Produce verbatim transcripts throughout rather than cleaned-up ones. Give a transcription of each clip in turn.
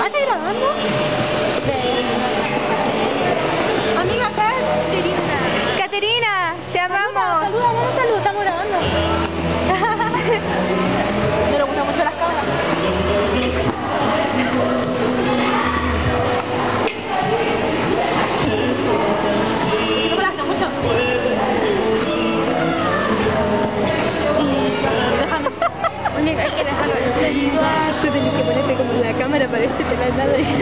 ¿Ah, estás grabando? Amiga, acá es Caterina. Caterina, te amamos. Saluda, no saluda, estamos grabando. No le gustan mucho las cámaras. ¿No me la hace mucho? Déjame. Hay que dejarlo. Tú tenés que ponerte como la cámara, parece que te la han dado ya.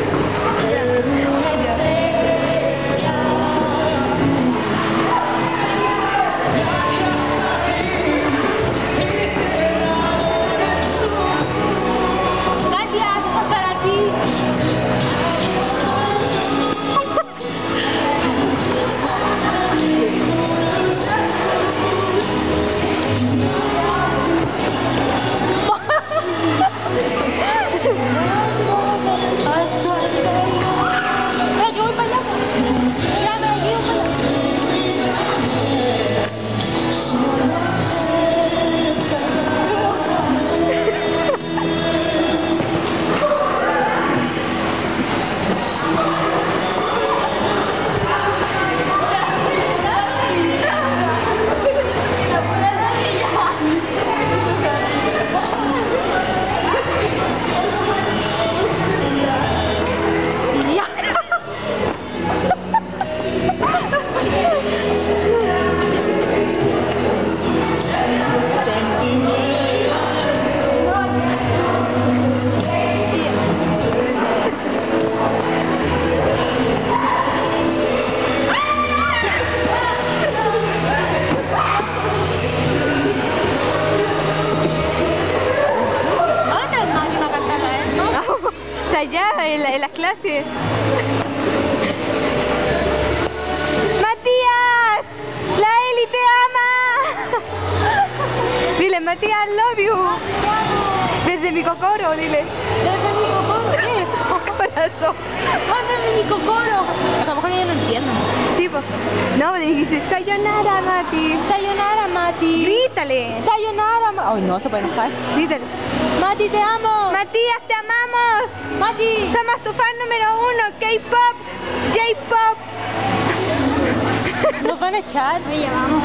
Allá en, la, en las clases. ¡Matías! ¡La Eli te ama! Dile, Matías, love you. Desde mi cocoro, dile. Desde mi cocoro, ¿qué es eso? Corazón. Desde mi cocoro. A lo mejor yo no entiendo. Sí, pues. No, tenés que decir, sayonara, Mati. Sayonara, Mati. Grítale. Sayonara, Mati. Ay, no, se puede enojar. Grítale. Mati, te amo. Matías, te amamos. Mati. Somos tu fan número uno. K-pop. J-pop. Nos van a echar. Oye, vamos.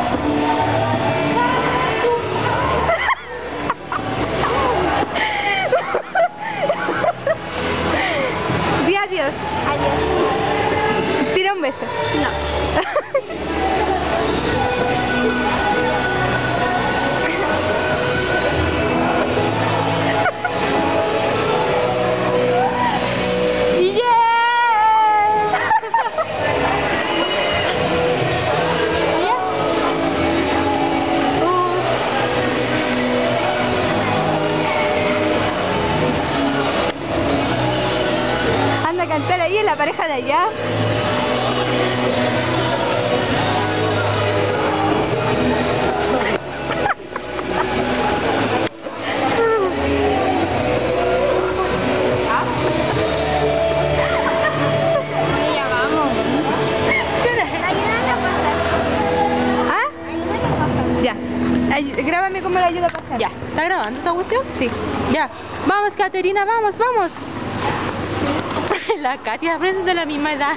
Di adiós. Adiós. Tira un beso. No. Anda a cantar ahí en la pareja de allá. Ya vamos. ¿Ah? Ya. Ay, grábame cómo la ayuda a pasar. Ya. ¿Está grabando esta cuestión? Sí. Ya. Vamos, Caterina, vamos, vamos. La Katia parece de la misma edad.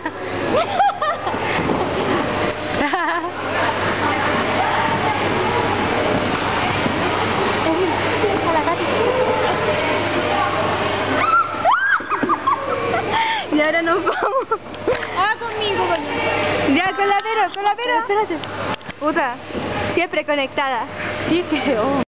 Y ahora nos vamos. Ah, conmigo, bueno. Ya, con la Vero, con la Vero. Espérate. Puta, siempre conectada. Sí, que... Oh.